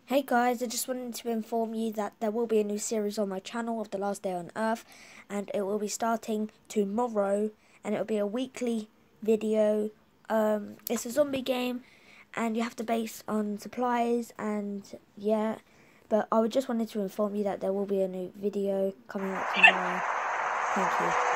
Hey guys, I just wanted to inform you that there will be a new series on my channel of The Last Day on Earth, and it will be starting tomorrow, and it will be a weekly video. It's a zombie game, and you have to base on supplies, and yeah, but I just wanted to inform you that there will be a new video coming out tomorrow. Thank you.